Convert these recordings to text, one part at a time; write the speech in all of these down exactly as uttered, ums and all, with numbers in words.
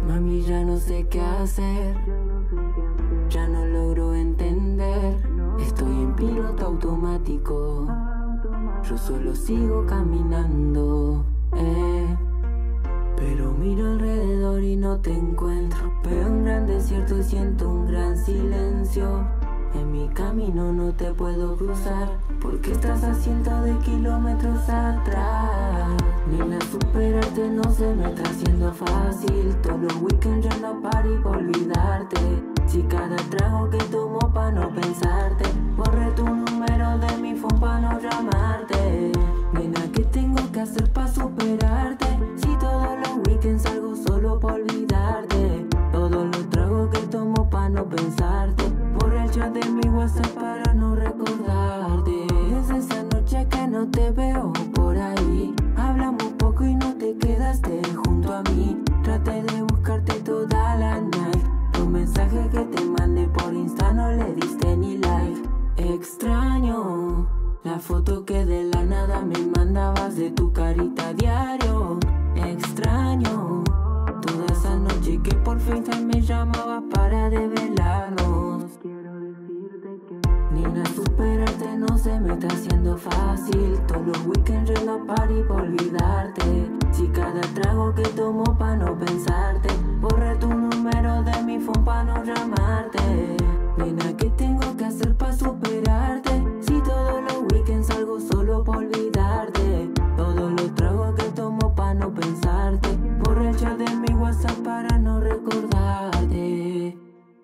Mami, ya no sé qué hacer, ya no logro entender. Estoy en piloto automático, yo solo sigo caminando, eh. Pero miro alrededor y no te encuentro. Veo un gran desierto y siento un gran silencio. En mi camino no te puedo cruzar, porque estás a cientos de kilómetros atrás. Nena, superarte no se me está haciendo fácil. Todos los weekends yendo a party por olvidarte. Si cada trago que tomo pa' no pensarte, borré tu número de mi phone pa' no llamarte. Nena, ¿qué tengo que hacer pa' superarte? Si todos los weekends salgo solo pa' olvidarte. Todos los tragos que tomo pa' no pensarte, borré el chat de mi WhatsApp para no recordarte. Desde esa noche que no te veo por ahí, hablamos poco y no te quedaste junto a mí. Traté de buscarte toda la night, tu mensaje que te mandé por Insta no le diste ni like. Extraño la foto que de la nada me mandabas de tu carita a diario. Extraño toda esa noche que por FaceTime me llamabas para develarnos. Quiero decirte que nena, superarte no se me está haciendo fácil. Todos los weekends yendo a party por olvidarte. Si cada trago que tomo pa' no pensarte, borré tu número de mi phone pa' no llamarte. Nena, ¿qué tengo que hacer pa' superarte? Si todos los weekends salgo solo pa' olvidarte. Todos los tragos que tomo pa' no pensarte, borré el chat de mi WhatsApp para no recordarte.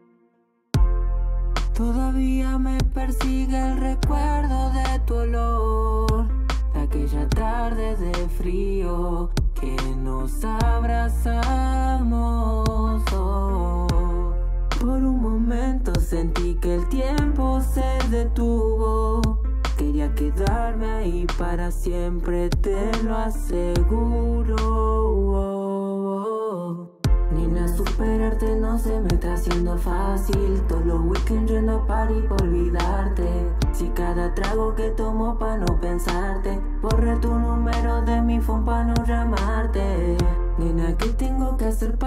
Todavía me persigue el recuerdo de tu olor, de aquella tarde de frío que nos abrazamos. Oh. Por un momento sentí que el tiempo se detuvo. Quería quedarme ahí para siempre, te lo aseguro. Oh. Nena, superarte no se me está haciendo fácil. Todos los weekends yendo a party por olvidarte. Si cada trago que tomo pa' no pensarte, borré tu número de mi phone pa' no llamarte. Nena, ¿qué tengo que hacer